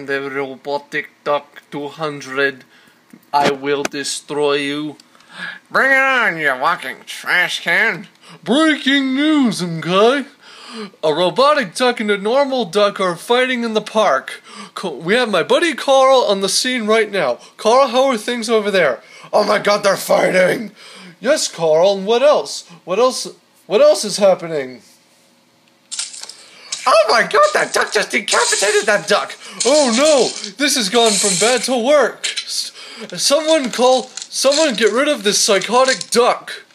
am the robotic duck 200. I will destroy you. Bring it on, you walking trash can. Breaking news, guy. A robotic duck and a normal duck are fighting in the park. We have my buddy Carl on the scene right now. Carl, how are things over there? Oh my god, they're fighting! Yes, Carl, and what else? What else is happening? Oh my god, that duck just decapitated that duck! Oh no, this has gone from bad to worse. Someone get rid of this psychotic duck.